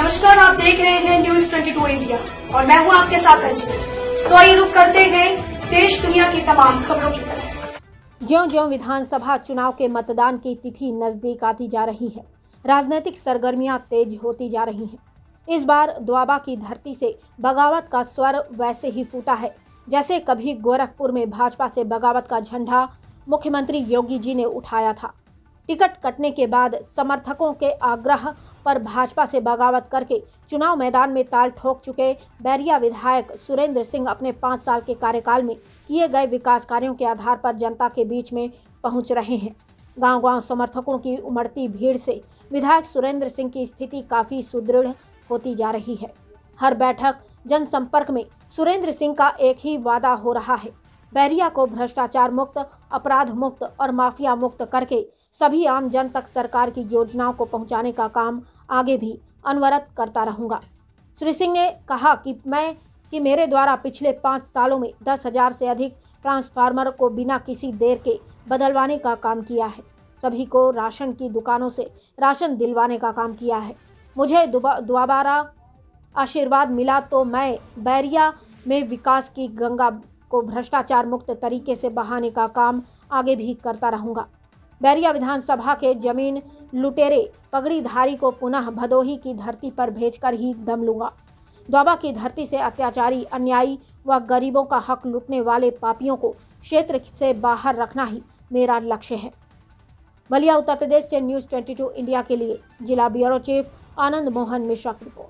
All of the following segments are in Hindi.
नमस्कार, आप देख रहे हैं न्यूज 22 इंडिया और मैं हूं आपके साथ अंजलि। तो आइए रुक करते हैं देश दुनिया की तमाम खबरों की तरफ। ज्यों-ज्यों विधानसभा चुनाव के मतदान की तिथि नजदीक आती जा रही है, राजनीतिक सरगर्मियां तेज होती जा रही हैं। इस बार द्वाबा की धरती से बगावत का स्वर वैसे ही फूटा है जैसे कभी गोरखपुर में भाजपा से बगावत का झंडा मुख्यमंत्री योगी जी ने उठाया था। टिकट कटने के बाद समर्थकों के आग्रह पर भाजपा से बगावत करके चुनाव मैदान में ताल ठोक चुके बैरिया विधायक सुरेंद्र सिंह अपने 5 साल के कार्यकाल में किए गए विकास कार्यों के आधार पर जनता के बीच में पहुंच रहे हैं। गांव-गांव समर्थकों की उमड़ती भीड़ से विधायक सुरेंद्र सिंह की स्थिति काफ़ी सुदृढ़ होती जा रही है। हर बैठक जनसंपर्क में सुरेंद्र सिंह का एक ही वादा हो रहा है, बैरिया को भ्रष्टाचार मुक्त, अपराध मुक्त और माफिया मुक्त करके सभी आम जन तक सरकार की योजनाओं को पहुंचाने का काम आगे भी अनवरत करता रहूंगा। श्री सिंह ने कहा कि मेरे द्वारा पिछले 5 सालों में 10,000 से अधिक ट्रांसफार्मर को बिना किसी देर के बदलवाने का काम किया है। सभी को राशन की दुकानों से राशन दिलवाने का काम किया है। मुझे दोबारा आशीर्वाद मिला तो मैं बैरिया में विकास की गंगा को भ्रष्टाचार मुक्त तरीके से बहाने का काम आगे भी करता रहूंगा। बैरिया विधानसभा के जमीन लुटेरे पगड़ीधारी को पुनः भदोही की धरती पर भेजकर ही दम लूंगा। द्वाबा की धरती से अत्याचारी, अन्यायी व गरीबों का हक लूटने वाले पापियों को क्षेत्र से बाहर रखना ही मेरा लक्ष्य है। बलिया उत्तर प्रदेश से न्यूज 22 इंडिया के लिए जिला ब्यूरो चीफ आनंद मोहन मिश्रा की रिपोर्ट।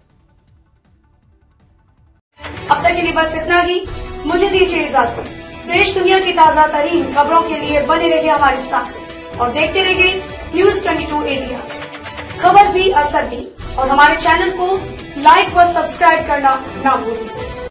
अब तक के लिए बस इतना ही। मुझे दीजिए इजाजत। देश दुनिया की ताजा तरीन खबरों के लिए बने रहिए हमारे साथ और देखते रहिए न्यूज 22 इंडिया। खबर भी असर भी, और हमारे चैनल को लाइक व सब्सक्राइब करना ना भूलें।